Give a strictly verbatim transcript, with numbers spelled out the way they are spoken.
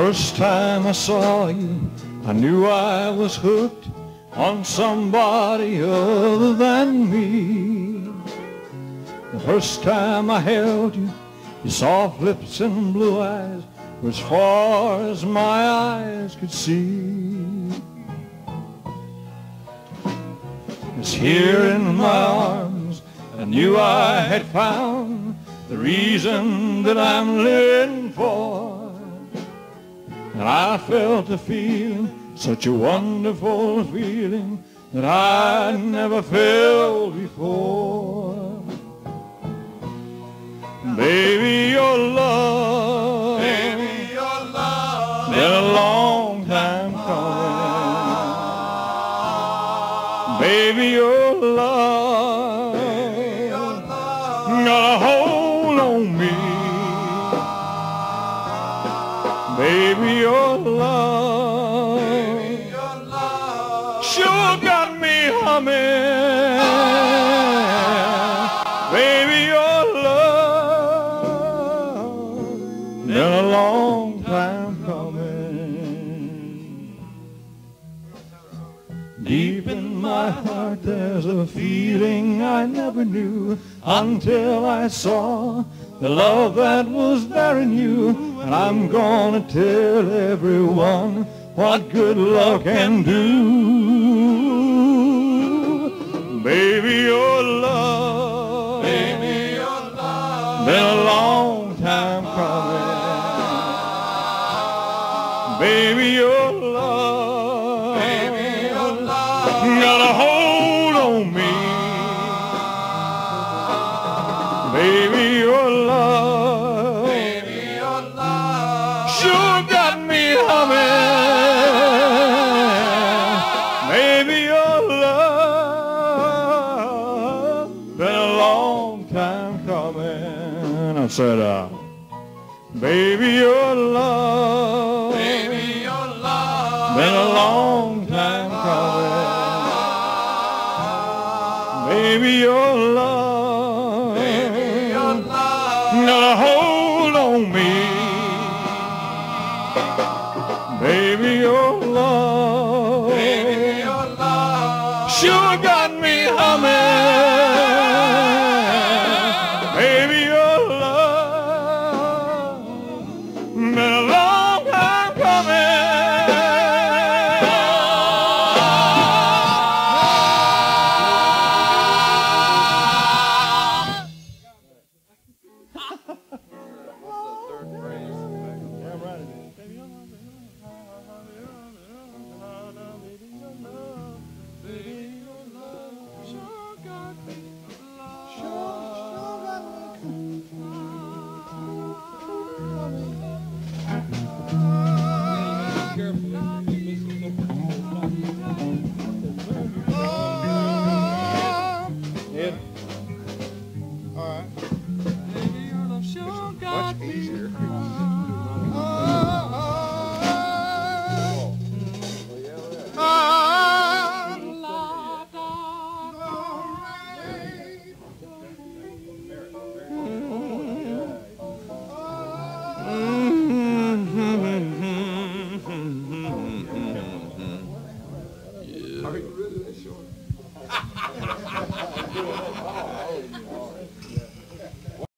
first time I saw you, I knew I was hooked on somebody other than me. The first time I held you, your soft lips and blue eyes were as far as my eyes could see. It's here in my arms I knew I had found the reason that I'm living for. And I felt a feeling, such a wonderful feeling that I never felt before. Baby, your love, baby, your love, been a long time coming. Baby, your love, baby, your love, got a hold on me. Baby, your love, baby, your love sure got me humming. Baby, your love, been a long time coming. Deep in my heart there's a feeling I never knew until I saw the love that was there in you. And I'm gonna tell everyone what good love can do. Baby, your love, baby, your love, been a long time coming. Baby, your love, baby, your love, got a hold on me. Baby, your love, baby, your love sure got me humming. Baby, your love, been a long time coming. I said, uh, baby, your love, baby, your love, been a long time coming. Baby, your love, baby, your love, got a hold on me. Baby, your love, baby, your love sure got me humming. Baby, your love, been a long time coming.